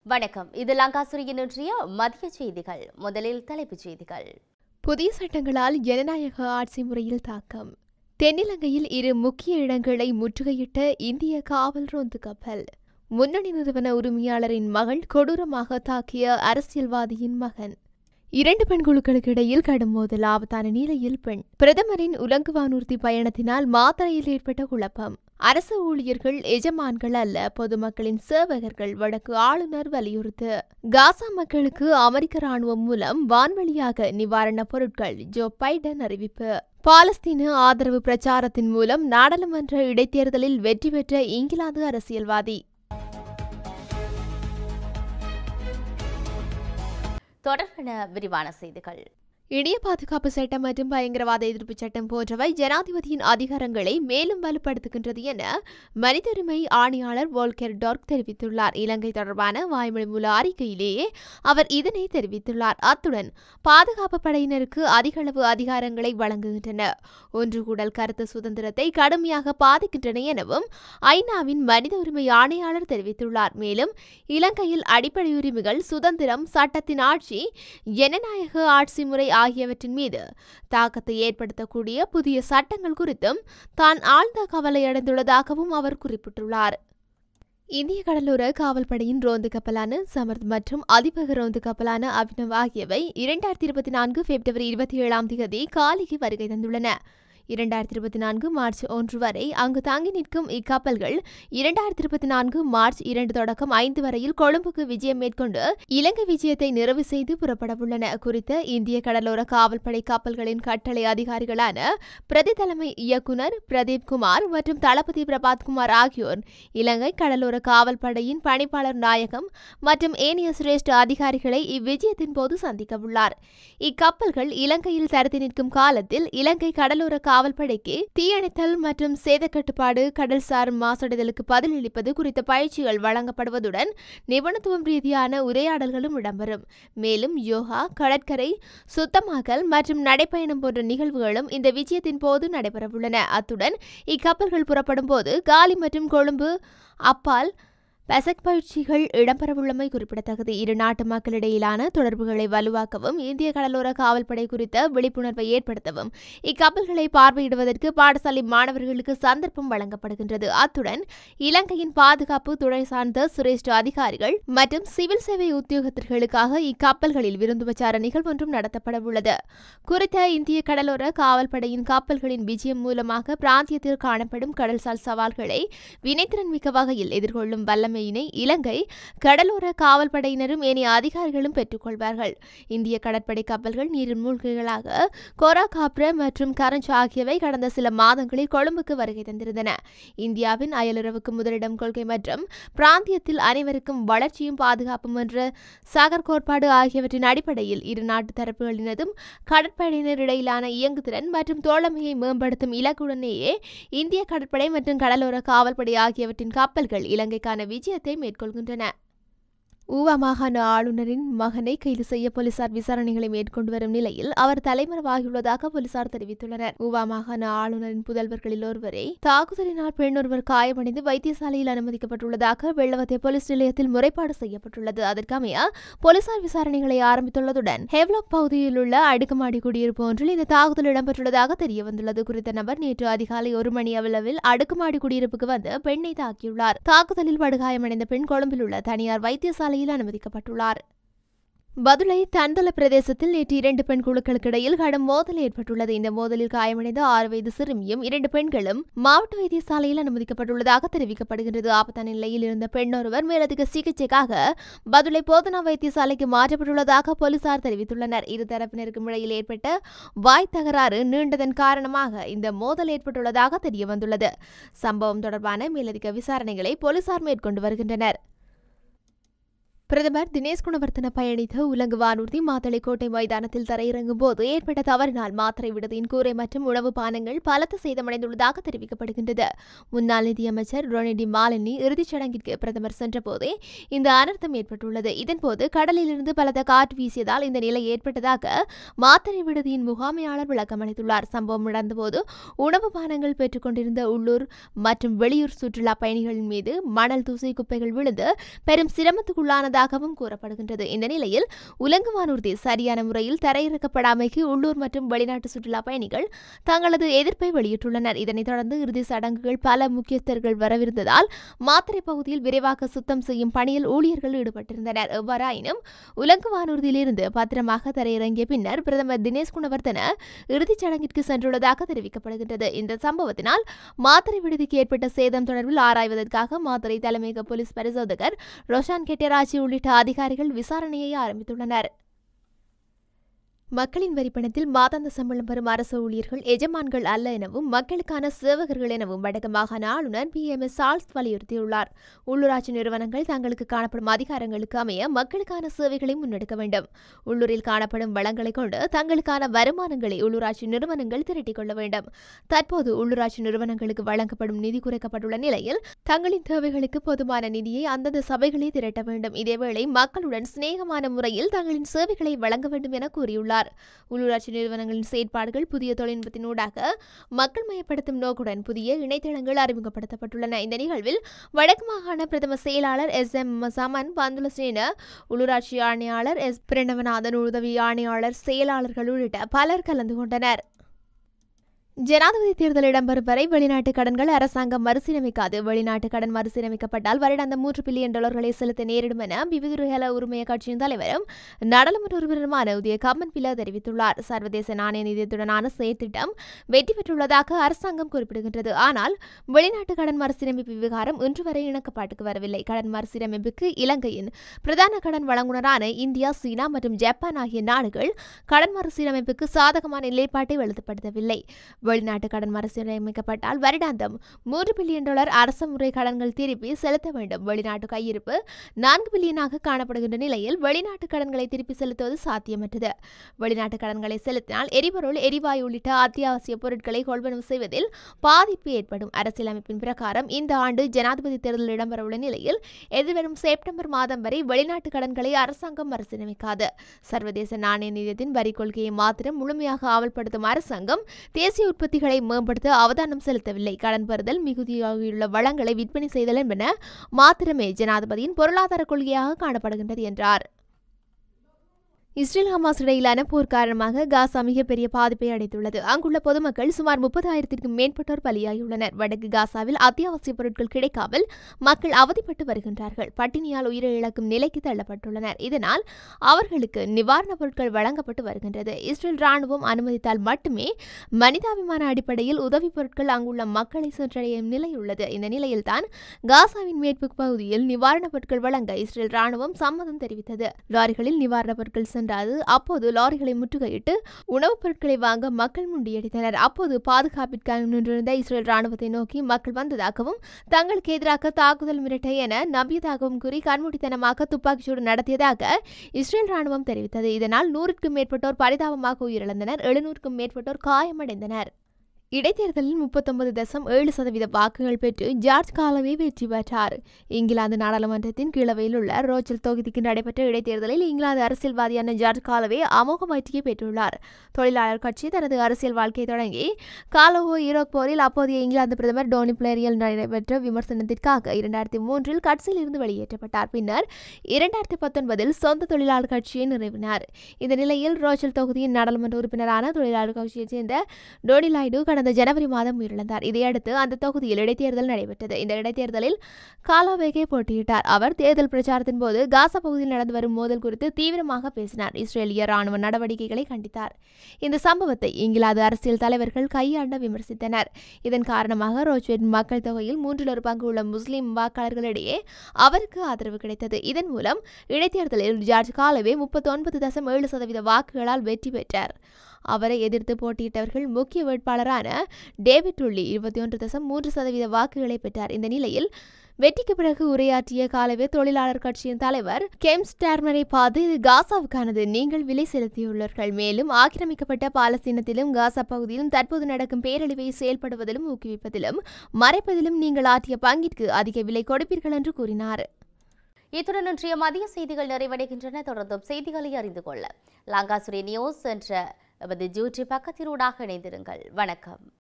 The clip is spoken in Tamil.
வணக்கம். இது லங்காசுரியின் இன்றைய மதிய செய்திகள். முதலில் தலைப்புச் செய்திகள். புதிய சட்டங்களால் ஜனநாயக ஆட்சி முறையில் தாக்கம். தென்னிலங்கையில் 2 முக்கிய இடங்களை முற்றுகையிட்ட இந்திய காவல் ரோந்து கப்பல். முன்னணி நிறுவன உரிமையாளரின் மகள் கொடூரமாக தாக்கிய அரசியல்வாதியின் மகன். 2 பெண் குழுக்களுக்கு இடையில் கடும் மோதல், ஆபத்தான நிலையில் பெண். பிரதமரின் உலங்கு வானூர்தி பயணத்தினால் மாத்தறையில் ஏற்பட்ட குழப்பம். அரசு ஊழியர்கள் எஜமான்கள் அல்ல, பொதுமக்களின் சேவகர்கள், வடக்கு ஆளுநர் வலியுறுத்து. காசா மக்களுக்கு அமெரிக்க ராணுவம் மூலம் வான்வழியாக நிவாரணப் பொருட்கள், ஜோ பைடன் அறிவிப்பு. பாலஸ்தீன ஆதரவு பிரச்சாரத்தின் மூலம் நாடாளுமன்ற இடைத்தேர்தலில் வெற்றி பெற்ற இங்கிலாந்து அரசியல்வாதி. தொடர்பான விரிவான செய்திகள். இணைய பாதுகாப்பு சட்டம் மற்றும் பயங்கரவாத எதிர்ப்பு சட்டம் போன்றவை ஜனாதிபதியின் அதிகாரங்களை மேலும் வலுப்படுத்துகின்றது என மனித உரிமை ஆணையாளர் வோல்கர் டோர்க் தெரிவித்துள்ளார். இலங்கை தொடர்பான வாய்மொழி மூல அறிக்கையிலேயே அவர் இதனை தெரிவித்துள்ளார். அத்துடன் பாதுகாப்பு படையினருக்கு அதிகளவு அதிகாரங்களை வழங்குகின்றன, ஒன்று கூடல் கருத்து சுதந்திரத்தை கடுமையாக பாதிக்கின்றன எனவும் ஐநாவின் மனித உரிமை ஆணையாளர் தெரிவித்துள்ளார். மேலும் இலங்கையில் அடிப்படை உரிமைகள், சுதந்திரம், சட்டத்தின் ஆட்சி, ஜனநாயக ஆட்சி முறை ஆகியவற்றின் மீது தாக்கத்தை ஏற்படுத்தக்கூடிய புதிய சட்டங்கள் குறித்தும் தான் ஆழ்ந்த கவலையடைந்துள்ளதாகவும் அவர் குறிப்பிட்டுள்ளார். இந்திய கடலோர காவல்படையின் ரோந்து கப்பலான சமர்த் மற்றும் அதிவேக ரோந்து கப்பலான அபினவ் ஆகியவை 2024 பிப்ரவரி 27 காலிக்கு வருகை தந்துள்ளன. 2024 மார்ச் 1 வரை அங்கு தாங்கி நிற்கும் இக்கப்பல்கள் 2024 மார்ச் 2 தொடக்கம் 5 வரையில் கொழும்புக்கு விஜயம் மேற்கொண்டு இலங்கை விஜயத்தை நிறைவு செய்து புறப்படவுள்ளன. குறித்த இந்திய கடலோர காவல்படை கப்பல்களின் கட்டளை அதிகாரிகளான பிரதி தலைமை இயக்குநர் பிரதீப் குமார் மற்றும் தளபதி பிரபாத் குமார் ஆகியோர் இலங்கை கடலோர காவல்படையின் பணிப்பாளர் நாயகம் மற்றும் ஏனைய சிரேஷ்ட அதிகாரிகளை இவ்விஜயத்தின் போது சந்திக்கவுள்ளார். இக்கப்பல்கள் இலங்கையில் தரித்து நிற்கும் காலத்தில் இலங்கை கடலோர காவல்படைக்கு தீயணைத்தல் மற்றும் சேத கட்டுப்பாடு, கடல்சார் மாசடைதலுக்கு பதிலளிப்பது குறித்த பயிற்சிகள் வழங்கப்படுவதுடன் நிபுணத்துவம் ரீதியான உரையாடல்களும் இடம்பெறும். மேலும் யோகா, கடற்கரை சுத்தமாக்கல் மற்றும் நடைப்பயணம் போன்ற நிகழ்வுகளும் இந்த விஜயத்தின் போது நடைபெறவுள்ளன. அத்துடன் இக்கப்பல்கள் புறப்படும் போது காலி மற்றும் கொழும்பு அப்பால் பசக் பயிற்சிகள் இடம்பெறவுள்ளமை குறிப்பிடத்தக்கது. இரு நாட்டு மக்களிடையிலான தொடர்புகளை வலுவாக்கவும் இந்திய கடலோர காவல்படை குறித்த விழிப்புணர்வை ஏற்படுத்தவும் இக்கப்பல்களை பார்வையிடுவதற்கு பாடசாலை மாணவர்களுக்கு சந்தர்ப்பம் வழங்கப்படுகின்றது. அத்துடன் இலங்கையின் பாதுகாப்பு துறை சார்ந்த சிரேஷ்ட அதிகாரிகள் மற்றும் சிவில் சேவை உத்தியோகத்தர்களுக்காக இக்கப்பல்களில் விருந்துபச்சார நிகழ்வொன்றும் நடத்தப்படவுள்ளது. குறித்த இந்திய கடலோர காவல்படையின் கப்பல்களின் விஜயம் மூலமாக பிராந்தியத்தில் காணப்படும் கடல்சார் சவால்களை வினைத்திறன் மிக்க வகையில் எதிர்கொள்ளும் வல்லமை இலங்கை கடலோர காவல்படையினரும் ஏனைய அதிகாரிகளும் பெற்றுக்கொள்வார்கள். இந்திய கடற்படை கப்பல்கள் நீரில் மூழ்கிகளாக கோரா காப்ர மற்றும் கரஞ்ச் ஆகியவை கடந்த சில மாதங்களில் கொழும்புக்கு வருகை தந்திருந்தன. இந்தியாவின் அயலுறவுக்கு முதலிடம் கொள்கை மற்றும் பிராந்தியத்தில் அனைவருக்கும் வளர்ச்சியும் பாதுகாப்பும் என்ற சாகர் கோட்பாடு ஆகியவற்றின் அடிப்படையில் இரு நாட்டு தரப்புகளினதும் கடற்படையினர் இடையிலான இயங்குதிறன் மற்றும் தோழமையை மேம்படுத்தும் இலக்குடனேயே இந்திய கடற்படை மற்றும் கடலோர காவல்படை ஆகியவற்றின் கப்பல்கள் இலங்கைக்கான விஜயத்தை மேற்கொள்கின்றன. ஊவா மாகாண ஆளுநரின் மகனை கைது செய்ய போலீசார் விசாரணைகளை மேற்கொண்டு வரும் நிலையில் அவர் தலைமறைவாகியுள்ளதாக போலீசார் தெரிவித்துள்ளனர். ஊவா மாகாண ஆளுநரின் புதல்வர்களில் ஒருவரை தாக்குதலினால் பெண் ஒருவர் காயமடைந்து வைத்தியசாலையில் அனுமதிக்கப்பட்டுள்ளதாக வெள்ளவத்தை போலீஸ் நிலையத்தில் முறைப்பாடு செய்யப்பட்டுள்ளது. அதற்கமைய போலீசார் விசாரணைகளை ஆரம்பித்துள்ளதுடன் ஹெவ்லாக் பகுதியில் உள்ள அடுக்குமாடி குடியிருப்பு ஒன்றில் இந்த தாக்குதல் இடம்பெற்றுள்ளதாக தெரியவந்துள்ளது. குறித்த நபர் நேற்று அதிகாலை 1 மணி அளவில் அடுக்குமாடி குடியிருப்புக்கு வந்து பெண்ணை தாக்கியுள்ளார். தாக்குதலில் படுகாயமடைந்த பெண் கொழும்பில் உள்ள தனியார் வைத்தியசாலை அனுமதிக்கப்பட்டுள்ளார். பதுளை தண்டல பிரதேசத்தில் நேற்று 2 பெண் குழுக்களுக்கு இடையில் கடும் மோதல் ஏற்பட்டுள்ளது. இந்த மோதலில் காயமடைந்த 6 வயது சிறுமியும் 2 பெண்களும் மாவட்ட வைத்தியசாலையில் அனுமதிக்கப்பட்டுள்ளதாக தெரிவிக்கப்படுகின்றது. ஆபத்தான நிலையில் இருந்த பெண் ஒருவர் மேலதிக சிகிச்சைக்காக பதுளை போதனா வைத்தியசாலைக்கு மாற்றப்பட்டுள்ளதாக போலீசார் தெரிவித்துள்ளனர். இரு தரப்பினருக்கும் இடையில் ஏற்பட்ட வாய் தகராறு நீண்டதன் காரணமாக இந்த மோதல் ஏற்பட்டுள்ளதாக தெரியவந்துள்ளது. சம்பவம் தொடர்பான மேலதிக விசாரணைகளை போலீசார் மேற்கொண்டு வருகின்றனர். பிரதமர் தினேஷ் குணவர்த்தன பயணித்த உலங்கு வானூர்தி மாத்தளை கோட்டை மைதானத்தில் தரையிறங்கும் போது ஏற்பட்ட தவறினால் மாத்தறை விடுதியின் கூரை மற்றும் உணவு பானங்கள் பலத்த சேதமடைந்துள்ளதாக தெரிவிக்கப்படுகின்றது. முன்னாள் நிதியமைச்சர் ரொனடி மாலினி இறுதிச் சடங்கிற்கு பிரதமர் சென்றபோதே இந்த அனர்த்தம் ஏற்பட்டுள்ளது. இதன்போது கடலிலிருந்து பலத்த காற்று வீசியதால் இந்த நிலை ஏற்பட்டதாக மாத்தறை விடுதியின் முகாமையாளர் விளக்கமளித்துள்ளார். சம்பவம் நடந்தபோது உணவு பானங்கள் பெற்றுக் கொண்டிருந்த உள்ளூர் மற்றும் வெளியூர் சுற்றுலா பயணிகளின் மீது மணல், தூசி, குப்பைகள் விழுந்து பெரும் சிரமத்துக்குள்ளானதாக இருப்பதாகவும் கூறப்படுகின்றது. இந்த நிலையில் உலங்கு வானூர்தி சரியான முறையில் தரையிறக்கப்படாமைக்கு உள்ளூர் மற்றும் வெளிநாட்டு சுற்றுலா பயணிகள் தங்களது எதிர்ப்பை வெளியிட்டுள்ளனர். இதனைத் தொடர்ந்து இறுதி சடங்குகள் பல முக்கியஸ்தர்கள் வரவிருந்ததால் மாத்தறை பகுதியில் விரைவாக சுத்தம் செய்யும் பணியில் ஊழியர்கள் ஈடுபட்டிருந்தனர். எவ்வாறாயினும் உலங்கு வானூர்தியிலிருந்து பத்திரமாக தரையிறங்கிய பின்னர் பிரதமர் தினேஷ் குணவர்தன இறுதிச் சடங்கிற்கு சென்றுள்ளதாக தெரிவிக்கப்படுகின்றது. இந்த சம்பவத்தினால் மாத்தறை விடுதிக்கு ஏற்பட்ட சேதம் தொடர்பில் ஆராய்வதற்காக மாத்தறை தலைமையக போலீஸ் பரிசோதகர் ரோஷான் கெட்டராஜி உள்ளிட்ட அதிகாரிகள் விசாரணையை ஆரம்பித்துள்ளனர். மக்களின் வரிப்பணத்தில் மாதாந்த சம்பளம் பெறும் அரசு ஊழியர்கள் எஜமான்கள் அல்ல எனவும் மக்களுக்கான சேவகர்கள் எனவும் வடக்கு மாகாண ஆளுநர் PMS சார்ல்ஸ் வலியுறுத்தியுள்ளார். உள்ளூராட்சி நிறுவனங்கள் தங்களுக்கு காணப்படும் அதிகாரங்களுக்கு அமைய மக்களுக்கான சேவைகளை முன்னெடுக்க வேண்டும். உள்ளூரில் காணப்படும் வளங்களை கொண்டு தங்களுக்கான வருமானங்களை உள்ளூராட்சி நிறுவனங்கள் திரட்டிக் கொள்ள வேண்டும். தற்போது உள்ளூராட்சி நிறுவனங்களுக்கு வழங்கப்படும் நிதி குறைக்கப்பட்டுள்ள நிலையில் தங்களின் தேவைகளுக்கு போதுமான நிதியை அந்தந்த சபைகளே திரட்ட வேண்டும். இதேவேளை மக்களுடன் சிநேகமான முறையில் தங்களின் சேவைகளை வழங்க வேண்டும் என கூறியுள்ளார். உள்ளூராட்சி நிறுவனங்களின் செயற்பாடுகள் புதிய தொழில்நுட்பத்தினூடாக மக்கள் மயப்படுத்தும் நோக்குடன் புதிய இணையதளங்கள் அறிமுகப்படுத்தப்பட்டுள்ளன. இந்த நிகழ்வில் வடக்கு மாகாண பிரதம செயலாளர் SM சமன் பந்துலசேன, உள்ளூராட்சி ஆணையாளர் S பிரணவநாதன், உதவி ஆணையாளர், செயலாளர்கள் உள்ளிட்ட பலர் கலந்து கொண்டனர். ஜனாதிபதி தேர்தல் இடம்பெறும் வரை வெளிநாட்டு கடன்கள் அரசாங்கம் மறுசீரமைக்காது. வெளிநாட்டு கடன் மறுசீரமைக்கப்பட்டால் வருடாந்தம் $3 பில்லியன் செலுத்த நேரிடும் என விவிதுருகல உரிமைய கட்சியின் தலைவரும் நாடாளுமன்ற உறுப்பினருமான உதய கம்மன்பில தெரிவித்துள்ளார். சர்வதேச நாணய நிதியத்துடனான செயற்திட்டம் வெற்றி பெற்றுள்ளதாக அரசாங்கம் குறிப்பிடுகின்றது. ஆனால் வெளிநாட்டு கடன் மறுசீரமைப்பு விவகாரம் இன்று வரை இணக்கப்பாட்டுக்கு வரவில்லை. கடன் மறுசீரமைப்புக்கு இலங்கையின் பிரதான கடன் வழங்குனரான இந்தியா, சீனா மற்றும் ஜப்பான் ஆகிய நாடுகள் கடன் மறுசீரமைப்புக்கு சாதகமான நிலைப்பாட்டை வெளிப்படுத்தவில்லை. வெளிநாட்டு கடன் மறுசீரமைக்கப்பட்டால் வருடாந்தம் $3 பில்லியன் அரச முறை கடன்கள் திருப்பி செலுத்த வேண்டும். வெளிநாட்டு கையிருப்பு $4 பில்லியனாக காணப்படுகின்ற நிலையில் வெளிநாட்டு கடன்களை திருப்பி செலுத்துவது சாத்தியமற்றது. வெளிநாட்டு கடன்களை செலுத்தினால் எரிபொருள், எரிவாயு உள்ளிட்ட அத்தியாவசிய பொருட்களை கொள்வனவு செய்வதில் பாதிப்பு ஏற்படும். அரசியலமைப்பின் பிரகாரம் இந்த ஆண்டு ஜனாதிபதி தேர்தல் இடம்பெறவுள்ள நிலையில் எதிர்வரும் செப்டம்பர் மாதம் வரை வெளிநாட்டு கடன்களை அரசாங்கம் மறுசீரமைக்காது. சர்வதேச நாணய நிதியத்தின் வரி கொள்கையை மாத்திரம் முழுமையாக அமல்படுத்தும் அரசாங்கம் தேசிய உற்பத்திகளை மேம்படுத்த அவதானம் செலுத்தவில்லை. கடன் பெறுதல், மிகுதியாகியுள்ள வளங்களை விற்பனை செய்தல் என்பன மாத்திரமே ஜனாதிபதியின் பொருளாதார கொள்கையாக காணப்படுகின்றது என்றார். இஸ்ரேல் ஹமாஸ் இடையிலான போர் காரணமாக காசா மிகப்பெரிய பாதிப்பை அடைந்துள்ளது. அங்குள்ள பொதுமக்கள் சுமார் 30,000க்கும் மேற்பட்டோர் பலியாகியுள்ளனர். வடக்கு காசாவில் அத்தியாவசிய பொருட்கள் கிடைக்காமல் மக்கள் அவதிப்பட்டு வருகின்றார்கள். பட்டினியால் உயிரிழக்கும் நிலைக்கு தள்ளப்பட்டுள்ளனர். இதனால் அவர்களுக்கு நிவாரணப் பொருட்கள் வழங்கப்பட்டு வருகின்றது. இஸ்ரேல் ராணுவம் அனுமதித்தால் மட்டுமே மனிதாபிமான அடிப்படையில் உதவிப் பொருட்கள் அங்குள்ள மக்களை சென்றடையும் நிலை உள்ளது. இந்த நிலையில்தான் காசாவின் மேற்கு பகுதியில் நிவாரணப் பொருட்கள் வழங்க இஸ்ரேல் ராணுவம் சம்மதம் தெரிவித்தது. லாரிகளில் நிவாரணப் பொருட்கள் அப்போது லாரிகளை முற்றுகையிட்டு உணவுப் பொருட்களை வாங்க மக்கள் முண்டியடித்தனர். அப்போது பாதுகாப்பிற்காக நின்றிருந்த இஸ்ரேல் ராணுவத்தை நோக்கி மக்கள் வந்ததாகவும் தங்களுக்கு எதிராக தாக்குதல் மிரட்ட என நம்பியதாகவும் கூறி கண்மூடித்தனமாக துப்பாக்கிச்சூடு நடத்தியதாக இஸ்ரேல் ராணுவம் தெரிவித்தது. இதனால் 100க்கும் மேற்பட்டோர் பரிதாபமாக உயிரிழந்தனர். 700க்கும் மேற்பட்டோர் காயமடைந்தனர். இடைத்தேர்தலில் 39.7% வாக்குகள் பெற்று ஜார்ஜ் காலவே வெற்றி பெற்றார். இங்கிலாந்து நாடாளுமன்றத்தின் கீழவையில் உள்ள ரோச்சல் தொகுதிக்கு நடைபெற்ற இடைத்தேர்தலில் இங்கிலாந்து அரசியல்வாதியான ஜார்ஜ் காலவே அமோக வெற்றியை பெற்றுள்ளார். தொழிலாளர் கட்சி தனது அரசியல் வாழ்க்கையை தொடங்கி காலோவோ ஈரோக் போரில் அப்போதைய இங்கிலாந்து பிரதமர் டோனி பிளேரியால் நடைபெற்ற விமர்சனத்திற்காக 2003இல் கட்சியில் இருந்து வெளியேற்றப்பட்டார். பின்னர் 2019இல் சொந்த தொழிலாளர் கட்சியை நிறுவினார். இந்த நிலையில் ரோச்சல் தொகுதியின் நாடாளுமன்ற உறுப்பினரான தொழிலாளர் கட்சியைச் சேர்ந்த டோனி லாய்டு கடந்த ஜனவரி மாதம் உயிரிழந்தார். இதையடுத்து அந்த தொகுதியில் இடைத்தேர்தல் நடைபெற்றது. இந்த இடைத்தேர்தலில் காலோவேகே போட்டியிட்டார். அவர் தேர்தல் பிரச்சாரத்தின் போது காசா பகுதியில் நடந்து வரும் மோதல் குறித்து தீவிரமாக பேசினார். இஸ்ரேலிய ராணுவ நடவடிக்கைகளை கண்டித்தார். இந்த சம்பவத்தை இங்கிலாந்து அரசியல் தலைவர்கள் கையாண்ட விமர்சித்தனர். இதன் காரணமாக ரோச்வெட் மக்கள் தொகையில் 3 பங்கு உள்ள முஸ்லிம் வாக்காளர்களிடையே அவருக்கு ஆதரவு கிடைத்தது. இதன் மூலம் இடைத்தேர்தலில் ஜார்ஜ் காலவே 39.7% வாக்குகளால் வெற்றி பெற்றார். அவரை எதிர்த்து போட்டியிட்டவர்கள் முக்கிய வேட்பாளரான டேவிட் டுல்லி 21.3% வாக்குகளை பெற்றார். இந்த நிலையில் வெற்றிக்கு பிறகு உரையாற்றிய காலவே தொழிலாளர் கட்சியின் தலைவர் கெம் ஸ்டார்மரை பார்த்து, இது காசாவுக்கானது, நீங்கள் விலை செலுத்தியுள்ளீர்கள். மேலும் ஆக்கிரமிக்கப்பட்ட பாலஸ்தீனத்திலும் காசா பகுதியிலும் தற்போது நடக்கும் பேரழிவை செயல்படுவதிலும் ஊக்குவிப்பதிலும் மறைப்பதிலும் நீங்கள் ஆற்றிய பங்கிற்கு அதிக விலை கொடுப்பீர்கள் என்று கூறினார். இத்துடன் இன்றைய மதிய செய்திகள் நிறைவடைகின்றன. தொடர்ந்தும் செய்திகளை அறிந்து கொள்ள லங்காசுரி நியூஸ் என்ற யூடியூப் பக்கத்தினூடாக இணைந்திருங்கள். வணக்கம்.